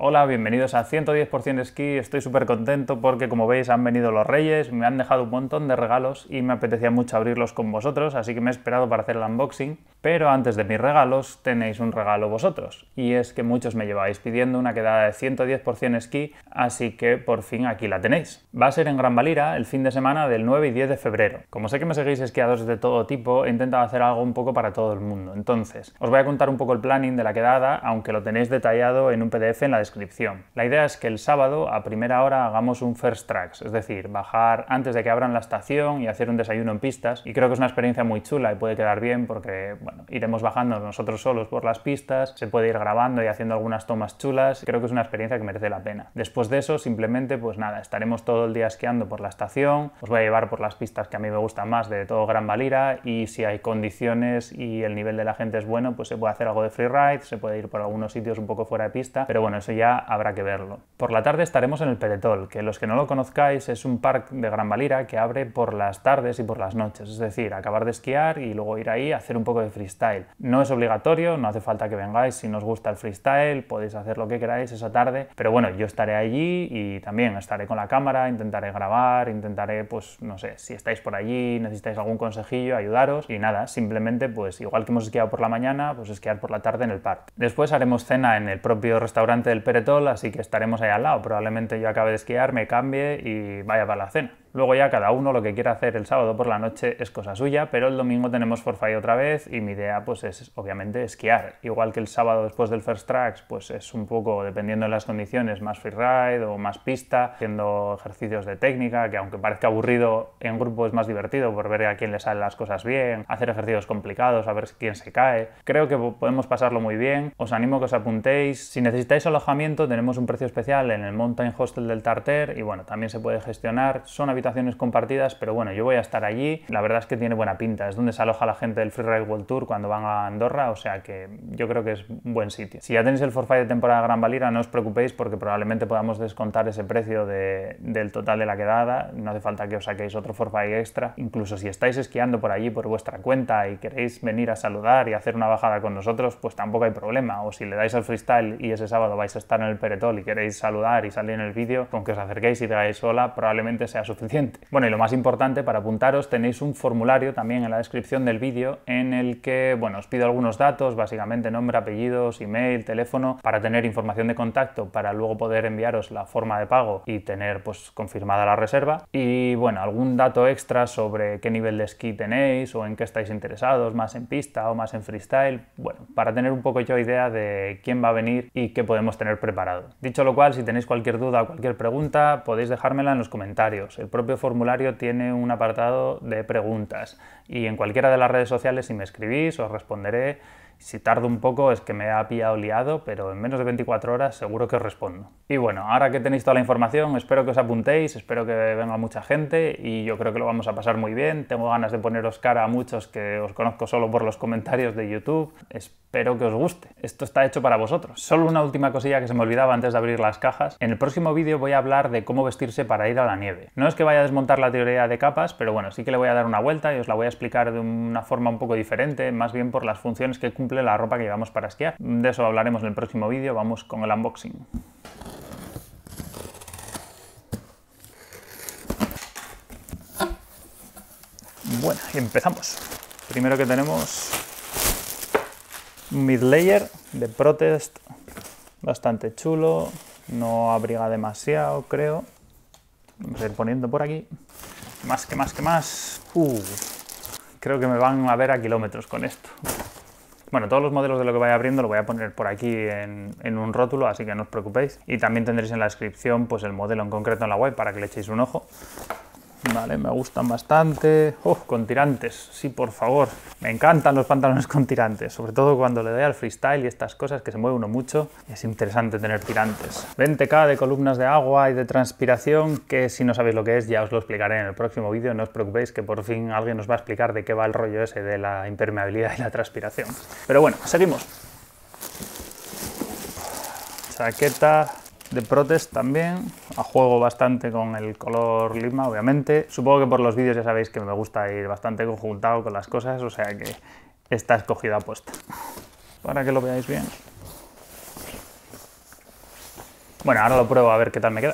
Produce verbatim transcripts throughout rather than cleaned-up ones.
Hola, bienvenidos a ciento diez por cien Esquí. Estoy súper contento porque, como veis, han venido los Reyes, me han dejado un montón de regalos y me apetecía mucho abrirlos con vosotros, así que me he esperado para hacer el unboxing. Pero antes de mis regalos tenéis un regalo vosotros, y es que muchos me lleváis pidiendo una quedada de ciento diez por cien Esquí, así que por fin aquí la tenéis. Va a ser en Gran Valira el fin de semana del nueve y diez de febrero. Como sé que me seguís esquiadores de todo tipo, he intentado hacer algo un poco para todo el mundo. Entonces, os voy a contar un poco el planning de la quedada, aunque lo tenéis detallado en un P D F en la descripción. La idea es que el sábado a primera hora hagamos un first tracks, es decir, bajar antes de que abran la estación y hacer un desayuno en pistas, y creo que es una experiencia muy chula y puede quedar bien porque, bueno, iremos bajando nosotros solos por las pistas, se puede ir grabando y haciendo algunas tomas chulas, creo que es una experiencia que merece la pena. Después de eso, simplemente, pues nada, estaremos todo el día esquiando por la estación, os voy a llevar por las pistas que a mí me gustan más de todo Gran Valira, y si hay condiciones y el nivel de la gente es bueno, pues se puede hacer algo de freeride, se puede ir por algunos sitios un poco fuera de pista, pero bueno, eso ya habrá que verlo. Por la tarde estaremos en el Peretol, que los que no lo conozcáis es un parque de Gran Valira que abre por las tardes y por las noches, es decir, acabar de esquiar y luego ir ahí a hacer un poco de freestyle. No es obligatorio, no hace falta que vengáis, si nos gusta el freestyle podéis hacer lo que queráis esa tarde, pero bueno, yo estaré allí y también estaré con la cámara, intentaré grabar, intentaré, pues no sé, si estáis por allí, necesitáis algún consejillo, ayudaros, y nada, simplemente pues igual que hemos esquiado por la mañana, pues esquiar por la tarde en el parque. Después haremos cena en el propio restaurante del Peretol, así que estaremos ahí al lado. Probablemente yo acabe de esquiar, me cambie y vaya para la cena. Luego ya cada uno lo que quiera hacer el sábado por la noche es cosa suya, pero el domingo tenemos forfait otra vez y mi idea pues es obviamente esquiar. Igual que el sábado después del first tracks, pues es un poco, dependiendo de las condiciones, más freeride o más pista, haciendo ejercicios de técnica, que aunque parezca aburrido, en grupo es más divertido por ver a quién le salen las cosas bien, hacer ejercicios complicados, a ver quién se cae. Creo que podemos pasarlo muy bien, os animo a que os apuntéis. Si necesitáis alojamiento tenemos un precio especial en el Mountain Hostel del Tarter y bueno, también se puede gestionar, son habitaciones compartidas, pero bueno, yo voy a estar allí, la verdad es que tiene buena pinta, es donde se aloja la gente del Freeride World Tour cuando van a Andorra, o sea que yo creo que es un buen sitio. Si ya tenéis el forfait de temporada Gran Valira, no os preocupéis porque probablemente podamos descontar ese precio de, del total de la quedada, no hace falta que os saquéis otro forfait extra, incluso si estáis esquiando por allí por vuestra cuenta y queréis venir a saludar y hacer una bajada con nosotros, pues tampoco hay problema, o si le dais al freestyle y ese sábado vais a estar en el Peretol y queréis saludar y salir en el vídeo, con que os acerquéis y digáis sola probablemente sea suficiente. Bueno, y lo más importante, para apuntaros tenéis un formulario también en la descripción del vídeo en el que, bueno, os pido algunos datos, básicamente nombre, apellidos, email, teléfono, para tener información de contacto, para luego poder enviaros la forma de pago y tener pues confirmada la reserva, y bueno, algún dato extra sobre qué nivel de esquí tenéis o en qué estáis interesados, más en pista o más en freestyle, bueno, para tener un poco yo idea de quién va a venir y qué podemos tener preparado. Dicho lo cual, si tenéis cualquier duda o cualquier pregunta, podéis dejármela en los comentarios. El propio formulario tiene un apartado de preguntas y en cualquiera de las redes sociales, si me escribís, os responderé. Si tardo un poco es que me ha pillado liado, pero en menos de veinticuatro horas seguro que os respondo. Y bueno, ahora que tenéis toda la información, espero que os apuntéis, espero que venga mucha gente y yo creo que lo vamos a pasar muy bien. Tengo ganas de poneros cara a muchos que os conozco solo por los comentarios de YouTube. Espero que os guste. Esto está hecho para vosotros. Solo una última cosilla que se me olvidaba antes de abrir las cajas. En el próximo vídeo voy a hablar de cómo vestirse para ir a la nieve. No es que vaya a desmontar la teoría de capas, pero bueno, sí que le voy a dar una vuelta y os la voy a explicar de una forma un poco diferente, más bien por las funciones que cumple la ropa que llevamos para esquiar. De eso hablaremos en el próximo vídeo. Vamos con el unboxing. Bueno, y empezamos. Primero que tenemos un mid-layer de Protest, bastante chulo, no abriga demasiado, creo. Vamos a ir poniendo por aquí. Más que más que más. Uh, creo que me van a ver a kilómetros con esto. Bueno, todos los modelos de lo que vaya abriendo lo voy a poner por aquí en, en un rótulo, así que no os preocupéis. Y también tendréis en la descripción pues el modelo en concreto en la web para que le echéis un ojo. Vale, me gustan bastante. ¡Oh, con tirantes! Sí, por favor. Me encantan los pantalones con tirantes, sobre todo cuando le doy al freestyle y estas cosas que se mueve uno mucho. Es interesante tener tirantes. veinte K de columnas de agua y de transpiración, que si no sabéis lo que es ya os lo explicaré en el próximo vídeo. No os preocupéis que por fin alguien nos va a explicar de qué va el rollo ese de la impermeabilidad y la transpiración. Pero bueno, seguimos. Chaqueta de Protest también, a juego bastante con el color lima, obviamente. Supongo que por los vídeos ya sabéis que me gusta ir bastante conjuntado con las cosas, o sea que está escogida apuesta. Para que lo veáis bien. Bueno, ahora lo pruebo a ver qué tal me queda.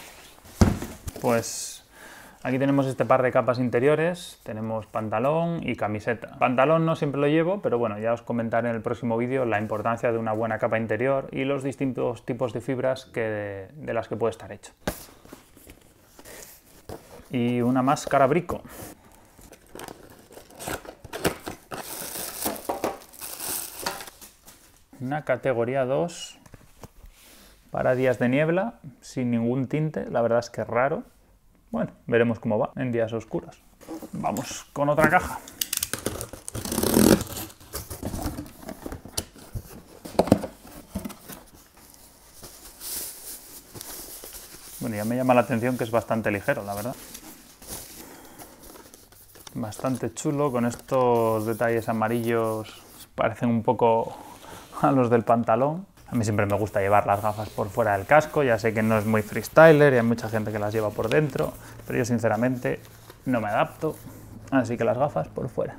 Pues aquí tenemos este par de capas interiores, tenemos pantalón y camiseta. Pantalón no siempre lo llevo, pero bueno, ya os comentaré en el próximo vídeo la importancia de una buena capa interior y los distintos tipos de fibras que, de las que puede estar hecho. Y una máscara brico. Una categoría dos para días de niebla, sin ningún tinte, la verdad es que es raro. Bueno, veremos cómo va en días oscuros. Vamos con otra caja. Bueno, ya me llama la atención que es bastante ligero, la verdad. Bastante chulo, con estos detalles amarillos, parecen un poco a los del pantalón. A mí siempre me gusta llevar las gafas por fuera del casco, ya sé que no es muy freestyler y hay mucha gente que las lleva por dentro, pero yo sinceramente no me adapto, así que las gafas por fuera.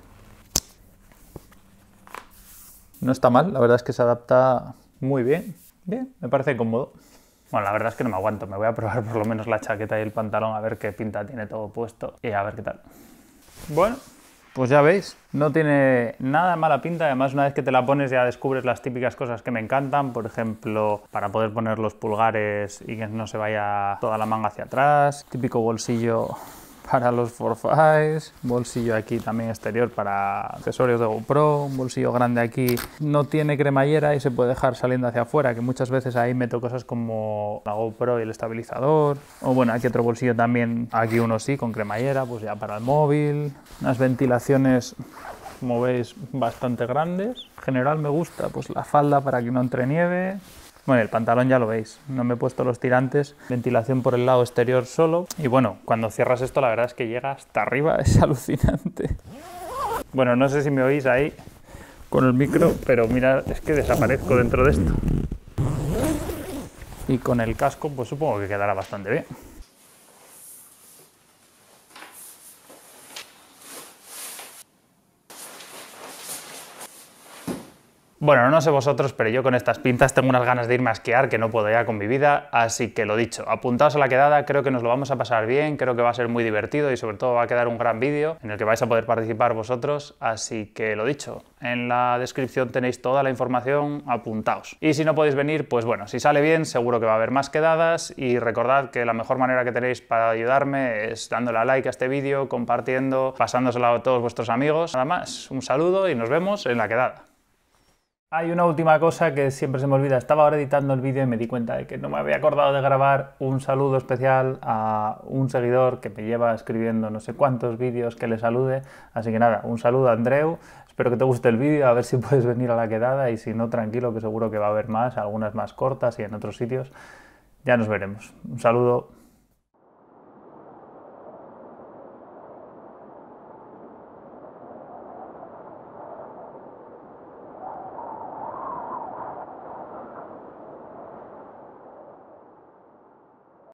No está mal, la verdad es que se adapta muy bien. Bien, me parece cómodo. Bueno, la verdad es que no me aguanto, me voy a probar por lo menos la chaqueta y el pantalón a ver qué pinta tiene todo puesto y a ver qué tal. Bueno, pues ya veis, no tiene nada mala pinta, además una vez que te la pones ya descubres las típicas cosas que me encantan, por ejemplo, para poder poner los pulgares y que no se vaya toda la manga hacia atrás, típico bolsillo para los forfais, bolsillo aquí también exterior para accesorios de GoPro, un bolsillo grande aquí, no tiene cremallera y se puede dejar saliendo hacia afuera, que muchas veces ahí meto cosas como la GoPro y el estabilizador, o bueno, aquí otro bolsillo también, aquí uno sí, con cremallera, pues ya para el móvil, unas ventilaciones, como veis, bastante grandes. En general me gusta pues la falda para que no entre nieve. Bueno, el pantalón ya lo veis, no me he puesto los tirantes, ventilación por el lado exterior solo. Y bueno, cuando cierras esto la verdad es que llega hasta arriba, es alucinante. Bueno, no sé si me oís ahí con el micro, pero mirad, es que desaparezco dentro de esto. Y con el casco pues supongo que quedará bastante bien. Bueno, no sé vosotros, pero yo con estas pintas tengo unas ganas de irme a esquiar que no puedo ya con mi vida, así que lo dicho, apuntaos a la quedada, creo que nos lo vamos a pasar bien, creo que va a ser muy divertido y sobre todo va a quedar un gran vídeo en el que vais a poder participar vosotros, así que lo dicho, en la descripción tenéis toda la información, apuntaos. Y si no podéis venir, pues bueno, si sale bien seguro que va a haber más quedadas y recordad que la mejor manera que tenéis para ayudarme es dándole a like a este vídeo, compartiendo, pasándoselo a todos vuestros amigos. Nada más, un saludo y nos vemos en la quedada. Hay una última cosa que siempre se me olvida. Estaba ahora editando el vídeo y me di cuenta de que no me había acordado de grabar un saludo especial a un seguidor que me lleva escribiendo no sé cuántos vídeos que le salude. Así que nada, un saludo a Andreu. Espero que te guste el vídeo, a ver si puedes venir a la quedada y si no, tranquilo, que seguro que va a haber más, algunas más cortas y en otros sitios. Ya nos veremos. Un saludo.